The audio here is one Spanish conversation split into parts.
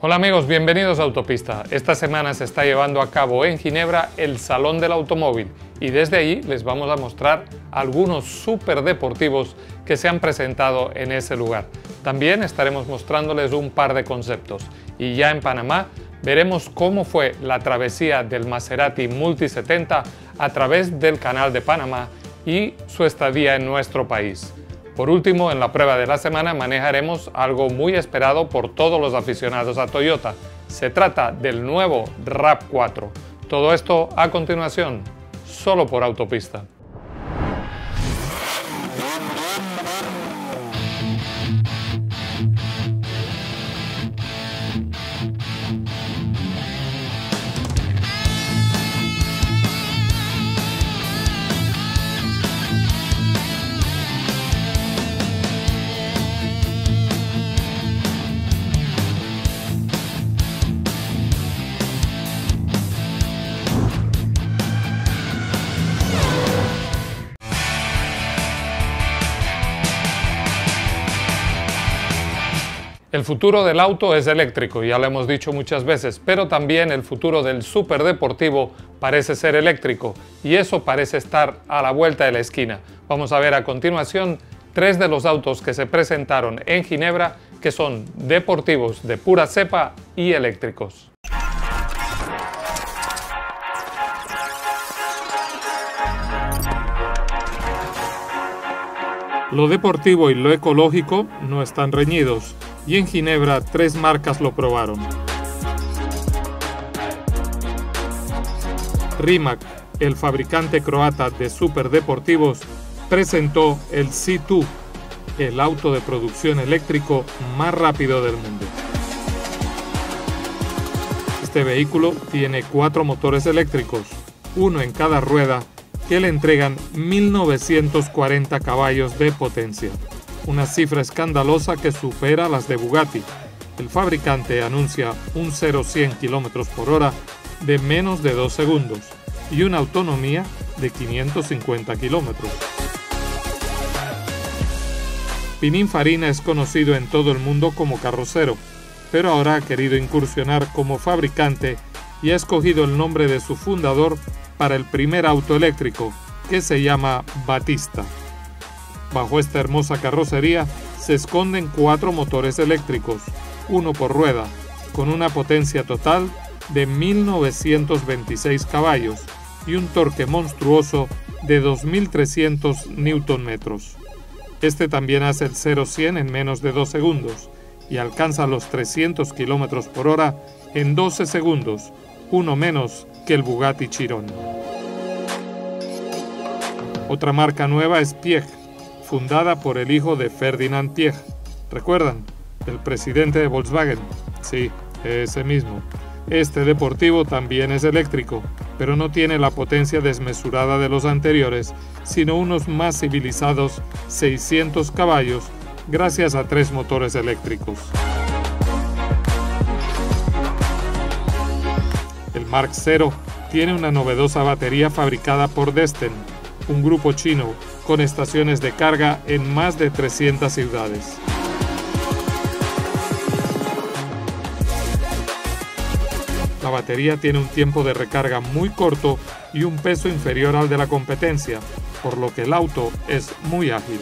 Hola amigos, bienvenidos a Autopista. Esta semana se está llevando a cabo en Ginebra el Salón del Automóvil y desde ahí les vamos a mostrar algunos superdeportivos que se han presentado en ese lugar. También estaremos mostrándoles un par de conceptos y ya en Panamá veremos cómo fue la travesía del Maserati Multi 70 a través del Canal de Panamá y su estadía en nuestro país. Por último, en la prueba de la semana manejaremos algo muy esperado por todos los aficionados a Toyota. Se trata del nuevo RAV4. Todo esto a continuación, solo por Autopista. El futuro del auto es eléctrico, ya lo hemos dicho muchas veces, pero también el futuro del superdeportivo parece ser eléctrico y eso parece estar a la vuelta de la esquina. Vamos a ver a continuación tres de los autos que se presentaron en Ginebra que son deportivos de pura cepa y eléctricos. Lo deportivo y lo ecológico no están reñidos. Y en Ginebra tres marcas lo probaron. Rimac, el fabricante croata de superdeportivos, presentó el C2, el auto de producción eléctrico más rápido del mundo. Este vehículo tiene 4 motores eléctricos, uno en cada rueda, que le entregan 1940 caballos de potencia. Una cifra escandalosa que supera las de Bugatti. El fabricante anuncia un 0-100 km/h de menos de 2 segundos y una autonomía de 550 km. Pininfarina es conocido en todo el mundo como carrocero, pero ahora ha querido incursionar como fabricante y ha escogido el nombre de su fundador para el primer auto eléctrico, que se llama Battista. Bajo esta hermosa carrocería se esconden 4 motores eléctricos, uno por rueda, con una potencia total de 1926 caballos y un torque monstruoso de 2300 Nm. Este también hace el 0-100 en menos de 2 segundos y alcanza los 300 km/h en 12 segundos, uno menos que el Bugatti Chiron. Otra marca nueva es Piëch, fundada por el hijo de Ferdinand Piëch. ¿Recuerdan? El presidente de Volkswagen. Sí, ese mismo. Este deportivo también es eléctrico, pero no tiene la potencia desmesurada de los anteriores, sino unos más civilizados 600 caballos, gracias a 3 motores eléctricos. El Mark 0 tiene una novedosa batería fabricada por Desten, un grupo chino con estaciones de carga en más de 300 ciudades. La batería tiene un tiempo de recarga muy corto y un peso inferior al de la competencia, por lo que el auto es muy ágil.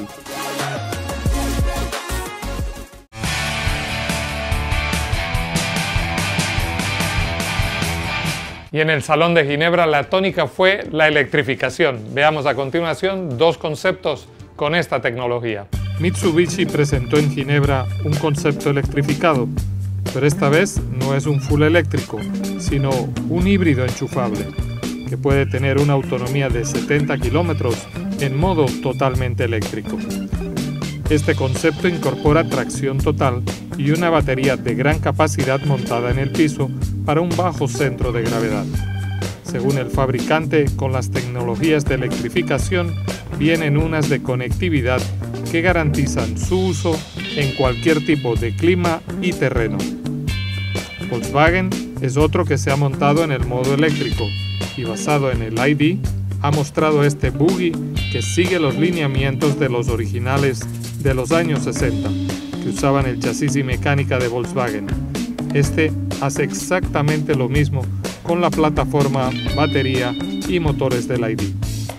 Y en el Salón de Ginebra la tónica fue la electrificación. Veamos a continuación 2 conceptos con esta tecnología. Mitsubishi presentó en Ginebra un concepto electrificado, pero esta vez no es un full eléctrico, sino un híbrido enchufable, que puede tener una autonomía de 70 km en modo totalmente eléctrico. Este concepto incorpora tracción total y una batería de gran capacidad montada en el piso para un bajo centro de gravedad. Según el fabricante, con las tecnologías de electrificación vienen unas de conectividad que garantizan su uso en cualquier tipo de clima y terreno. Volkswagen es otro que se ha montado en el modo eléctrico y basado en el ID ha mostrado este buggy que sigue los lineamientos de los originales de los años 60, que usaban el chasis y mecánica de Volkswagen. Este hace exactamente lo mismo con la plataforma, batería y motores del ID.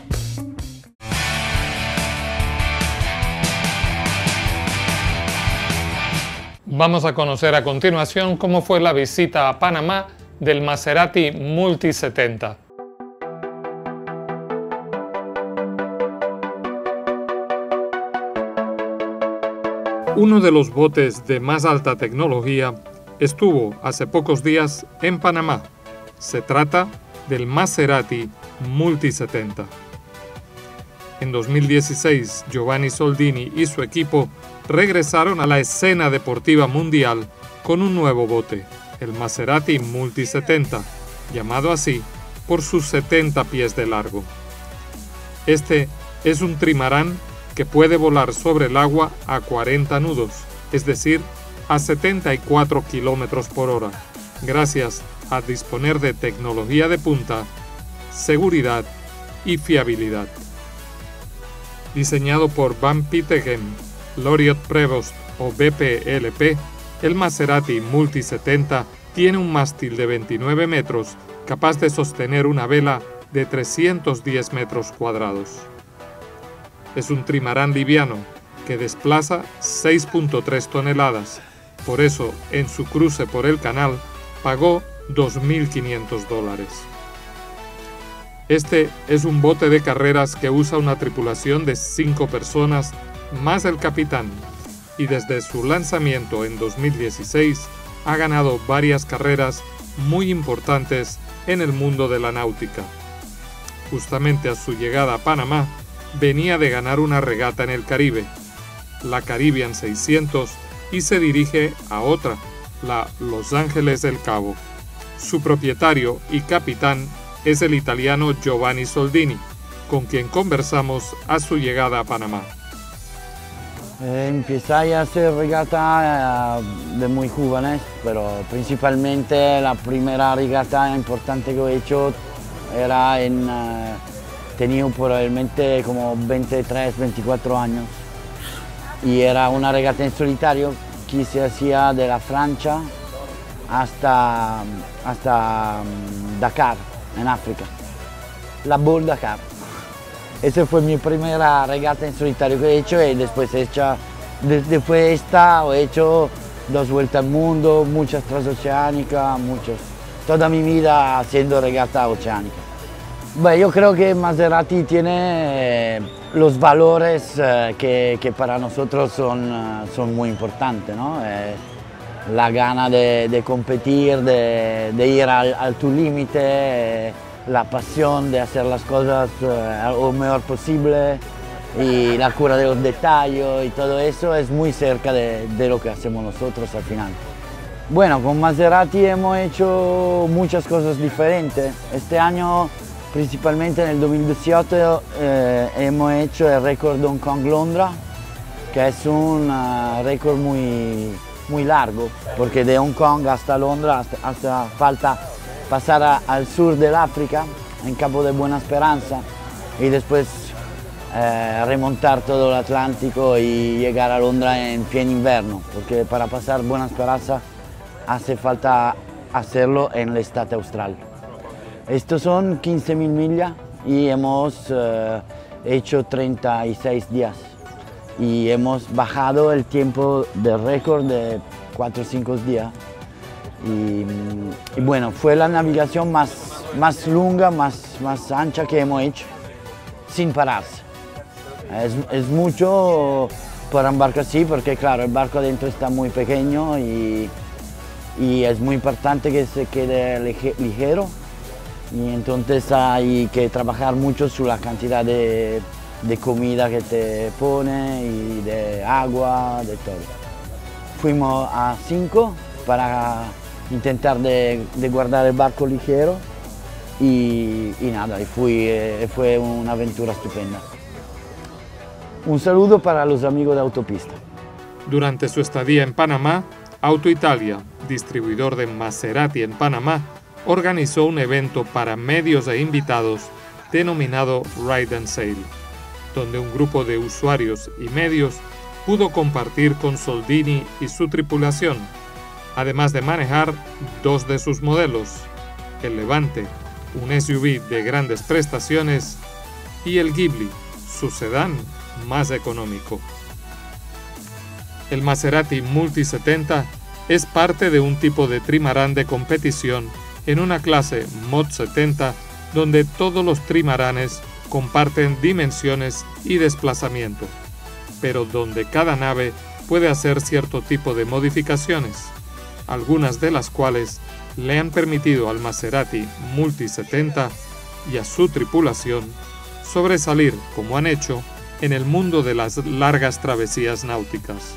Vamos a conocer a continuación cómo fue la visita a Panamá del Maserati Multi 70. Uno de los botes de más alta tecnología estuvo hace pocos días en Panamá. Se trata del Maserati Multi 70. En 2016, Giovanni Soldini y su equipo regresaron a la escena deportiva mundial con un nuevo bote, el Maserati Multi 70, llamado así por sus 70 pies de largo. Este es un trimarán que puede volar sobre el agua a 40 nudos, es decir, a 74 kilómetros por hora, gracias a disponer de tecnología de punta, seguridad y fiabilidad. Diseñado por Van Petegem, Loriot Prevost o BPLP, el Maserati Multi 70 tiene un mástil de 29 metros capaz de sostener una vela de 310 metros cuadrados. Es un trimarán liviano que desplaza 6.3 toneladas. Por eso, en su cruce por el canal, pagó $2.500. Este es un bote de carreras que usa una tripulación de 5 personas más el capitán, y desde su lanzamiento en 2016 ha ganado varias carreras muy importantes en el mundo de la náutica. Justamente a su llegada a Panamá, venía de ganar una regata en el Caribe, la Caribbean 600, y se dirige a otra, la Los Ángeles del Cabo. Su propietario y capitán es el italiano Giovanni Soldini, con quien conversamos a su llegada a Panamá. Empecé a hacer regata de muy jóvenes, pero principalmente la primera regata importante que he hecho era tenía probablemente como 23, 24 años. Y era una regata en solitario que se hacía de la Francia hasta Dakar, en África. La Bull Dakar. Esa fue mi primera regata en solitario que he hecho y después he hecho 2 vueltas al mundo, muchas transoceánicas, toda mi vida haciendo regata oceánica. Yo creo que Maserati tiene los valores que para nosotros son muy importantes, ¿no? La gana de competir, de ir al tu límite, la pasión de hacer las cosas lo mejor posible y la cura de los detalles y todo eso es muy cerca de lo que hacemos nosotros al final. Bueno, con Maserati hemos hecho muchas cosas diferentes. Este año, principalmente en el 2018, hemos hecho el récord Hong Kong-Londra, que es un récord muy largo, porque de Hong Kong hasta Londra hace falta pasar al sur del África, en Cabo de Buena Esperanza, y después remontar todo el Atlántico y llegar a Londra en pleno invierno, porque para pasar Buena Esperanza hace falta hacerlo en el estado austral. Estos son 15.000 millas y hemos hecho 36 días y hemos bajado el tiempo del récord de 4 o 5 días. Y bueno, fue la navegación más larga, más ancha que hemos hecho, sin pararse. Es mucho para un barco así, porque claro, el barco adentro está muy pequeño y es muy importante que se quede ligero. Y entonces hay que trabajar mucho sobre la cantidad de comida que te pone y de agua, de todo. Fuimos a 5 para intentar de guardar el barco ligero y nada, fue una aventura estupenda. Un saludo para los amigos de Autopista. Durante su estadía en Panamá, Auto Italia, distribuidor de Maserati en Panamá, organizó un evento para medios e invitados denominado Ride and Sail, donde un grupo de usuarios y medios pudo compartir con Soldini y su tripulación además de manejar dos de sus modelos, el Levante, un SUV de grandes prestaciones, y el Ghibli, su sedán más económico. El Maserati Multi 70 es parte de un tipo de trimarán de competición en una clase Mod 70 donde todos los trimaranes comparten dimensiones y desplazamiento, pero donde cada nave puede hacer cierto tipo de modificaciones, algunas de las cuales le han permitido al Maserati Multi 70 y a su tripulación sobresalir, como han hecho, en el mundo de las largas travesías náuticas.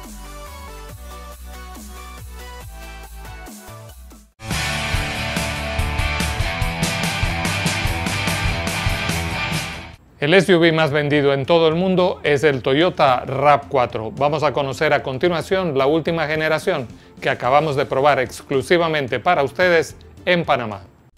El SUV más vendido en todo el mundo es el Toyota RAV4. Vamos a conocer a continuación la última generación que acabamos de probar exclusivamente para ustedes en Panamá.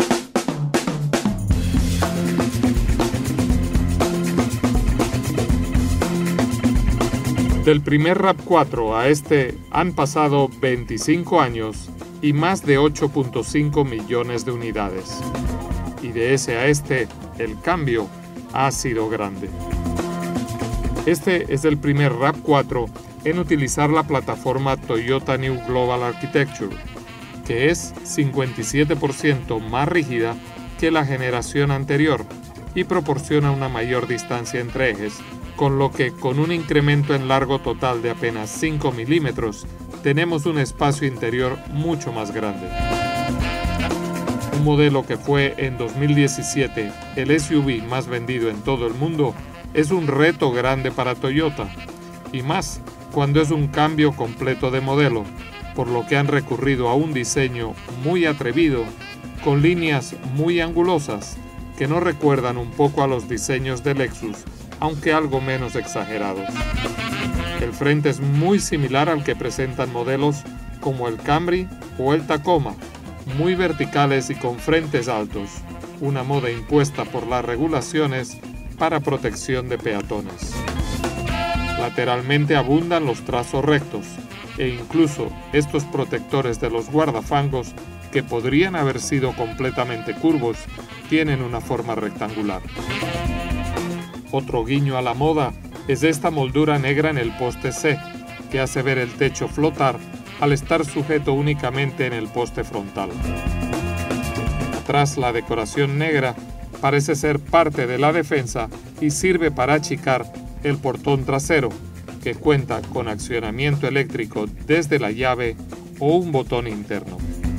Del primer RAV4 a este han pasado 25 años y más de 8.5 millones de unidades. Y de ese a este, el cambio ha sido grande. Este es el primer RAV4 en utilizar la plataforma Toyota New Global Architecture, que es 57% más rígida que la generación anterior y proporciona una mayor distancia entre ejes, con lo que con un incremento en largo total de apenas 5 milímetros, tenemos un espacio interior mucho más grande. Un modelo que fue en 2017 el SUV más vendido en todo el mundo es un reto grande para Toyota, y más cuando es un cambio completo de modelo, por lo que han recurrido a un diseño muy atrevido, con líneas muy angulosas que nos recuerdan un poco a los diseños de Lexus, aunque algo menos exagerados. El frente es muy similar al que presentan modelos como el Camry o el Tacoma, muy verticales y con frentes altos, una moda impuesta por las regulaciones para protección de peatones. Lateralmente abundan los trazos rectos e incluso estos protectores de los guardafangos, que podrían haber sido completamente curvos, tienen una forma rectangular. Otro guiño a la moda es esta moldura negra en el poste C, que hace ver el techo flotar al estar sujeto únicamente en el poste frontal. Atrás, la decoración negra parece ser parte de la defensa y sirve para achicar el portón trasero, que cuenta con accionamiento eléctrico desde la llave o un botón interno.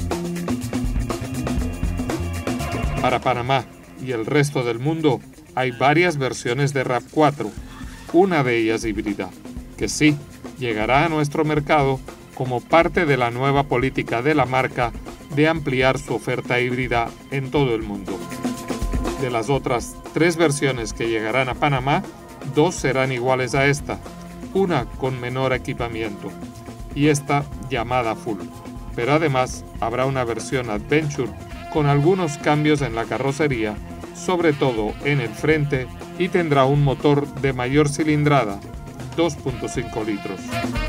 Para Panamá y el resto del mundo hay varias versiones de RAV4, una de ellas híbrida, que sí llegará a nuestro mercado como parte de la nueva política de la marca de ampliar su oferta híbrida en todo el mundo. De las otras 3 versiones que llegarán a Panamá, 2 serán iguales a esta, una con menor equipamiento y esta llamada Full, pero además habrá una versión Adventure con algunos cambios en la carrocería, sobre todo en el frente, y tendrá un motor de mayor cilindrada, 2.5 litros.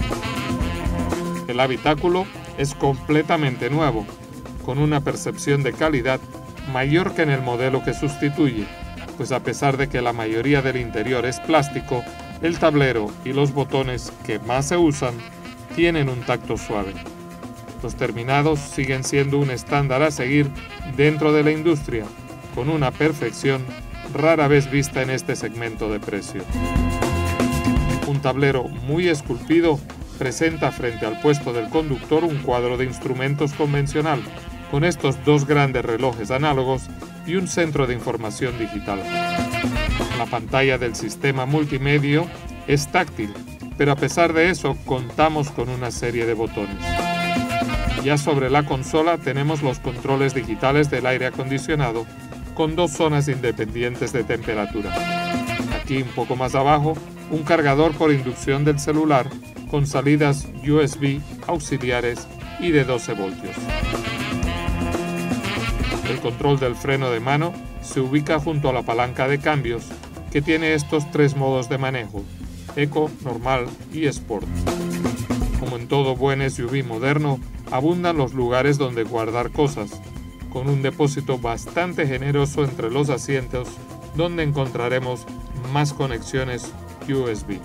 El habitáculo es completamente nuevo, con una percepción de calidad mayor que en el modelo que sustituye, pues a pesar de que la mayoría del interior es plástico, el tablero y los botones que más se usan tienen un tacto suave. Los terminados siguen siendo un estándar a seguir dentro de la industria, con una perfección rara vez vista en este segmento de precio. Un tablero muy esculpido presenta frente al puesto del conductor un cuadro de instrumentos convencional, con estos 2 grandes relojes análogos y un centro de información digital. La pantalla del sistema multimedia es táctil, pero a pesar de eso contamos con una serie de botones. Ya sobre la consola tenemos los controles digitales del aire acondicionado, con 2 zonas independientes de temperatura. Aquí un poco más abajo, un cargador por inducción del celular con salidas USB auxiliares y de 12 voltios. El control del freno de mano se ubica junto a la palanca de cambios, que tiene estos 3 modos de manejo: Eco, Normal y Sport. Como en todo buen SUV moderno, abundan los lugares donde guardar cosas, con un depósito bastante generoso entre los asientos, donde encontraremos más conexiones USB.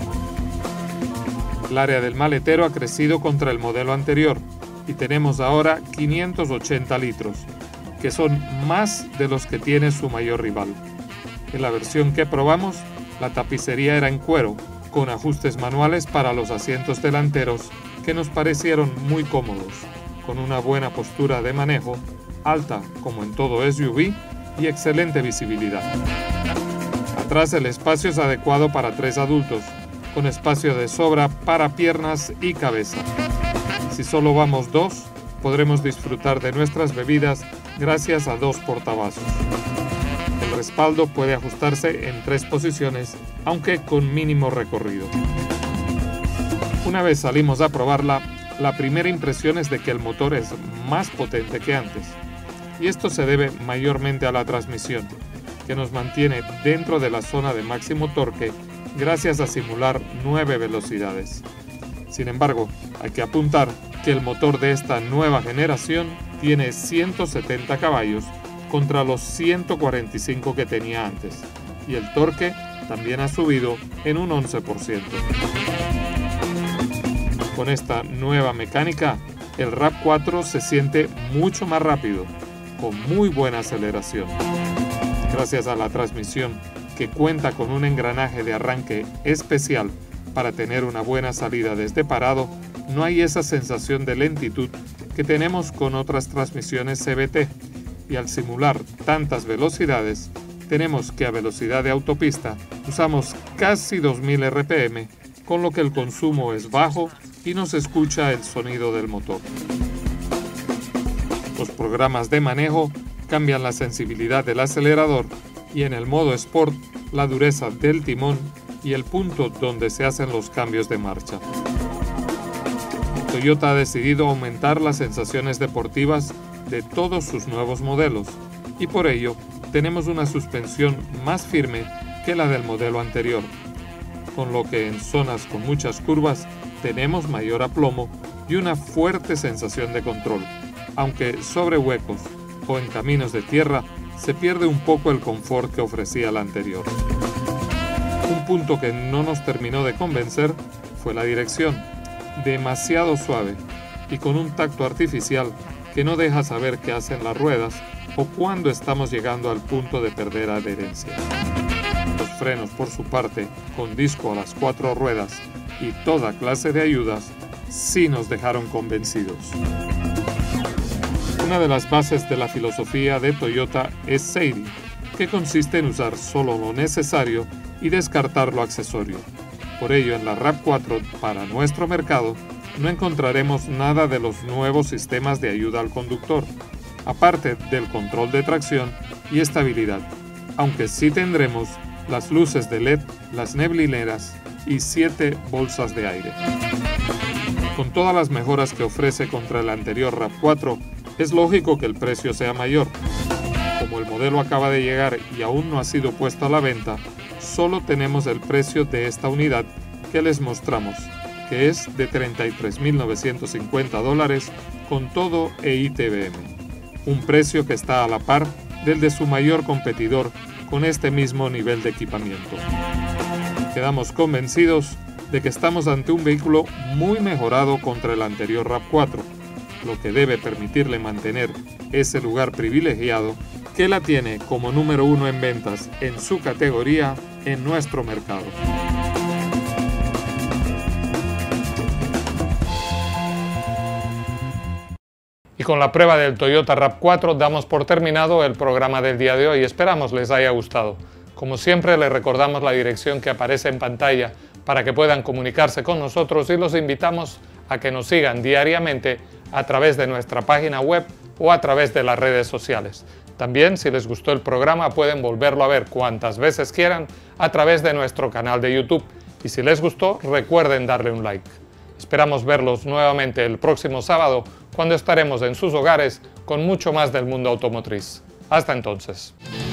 El área del maletero ha crecido contra el modelo anterior y tenemos ahora 580 litros, que son más de los que tiene su mayor rival. En la versión que probamos, la tapicería era en cuero, con ajustes manuales para los asientos delanteros que nos parecieron muy cómodos, con una buena postura de manejo, alta como en todo SUV y excelente visibilidad. Atrás el espacio es adecuado para 3 adultos, con espacio de sobra para piernas y cabeza. Si solo vamos 2, podremos disfrutar de nuestras bebidas gracias a 2 portavasos. El respaldo puede ajustarse en 3 posiciones, aunque con mínimo recorrido. Una vez salimos a probarla, la primera impresión es de que el motor es más potente que antes. Y esto se debe mayormente a la transmisión, que nos mantiene dentro de la zona de máximo torque gracias a simular 9 velocidades. Sin embargo, hay que apuntar que el motor de esta nueva generación tiene 170 caballos contra los 145 que tenía antes, y el torque también ha subido en un 11%. Con esta nueva mecánica, el RAV4 se siente mucho más rápido, con muy buena aceleración. Gracias a la transmisión, que cuenta con un engranaje de arranque especial para tener una buena salida desde parado, no hay esa sensación de lentitud que tenemos con otras transmisiones CVT, y al simular tantas velocidades, tenemos que a velocidad de autopista usamos casi 2000 RPM, con lo que el consumo es bajo y no se escucha el sonido del motor. Los programas de manejo cambian la sensibilidad del acelerador y en el modo Sport la dureza del timón y el punto donde se hacen los cambios de marcha. Toyota ha decidido aumentar las sensaciones deportivas de todos sus nuevos modelos y por ello tenemos una suspensión más firme que la del modelo anterior, con lo que en zonas con muchas curvas tenemos mayor aplomo y una fuerte sensación de control, aunque sobre huecos o en caminos de tierra se pierde un poco el confort que ofrecía la anterior. Un punto que no nos terminó de convencer fue la dirección, demasiado suave y con un tacto artificial que no deja saber qué hacen las ruedas o cuándo estamos llegando al punto de perder adherencia. Los frenos, por su parte, con disco a las 4 ruedas y toda clase de ayudas, sí nos dejaron convencidos. Una de las bases de la filosofía de Toyota es Seiri, que consiste en usar solo lo necesario y descartar lo accesorio. Por ello, en la RAV4, para nuestro mercado, no encontraremos nada de los nuevos sistemas de ayuda al conductor, aparte del control de tracción y estabilidad, aunque sí tendremos las luces de LED, las neblineras y 7 bolsas de aire. Con todas las mejoras que ofrece contra el anterior RAV4, es lógico que el precio sea mayor. Como el modelo acaba de llegar y aún no ha sido puesto a la venta, solo tenemos el precio de esta unidad que les mostramos, que es de $33.950 con todo e ITBM, un precio que está a la par del de su mayor competidor con este mismo nivel de equipamiento. Quedamos convencidos de que estamos ante un vehículo muy mejorado contra el anterior RAV4, lo que debe permitirle mantener ese lugar privilegiado que la tiene como número 1 en ventas en su categoría en nuestro mercado. Y con la prueba del Toyota RAV4 damos por terminado el programa del día de hoy. Esperamos les haya gustado. Como siempre, les recordamos la dirección que aparece en pantalla para que puedan comunicarse con nosotros y los invitamos a que nos sigan diariamente a través de nuestra página web o a través de las redes sociales. También, si les gustó el programa, pueden volverlo a ver cuantas veces quieran a través de nuestro canal de YouTube. Y si les gustó, recuerden darle un like. Esperamos verlos nuevamente el próximo sábado, cuando estaremos en sus hogares con mucho más del mundo automotriz. Hasta entonces.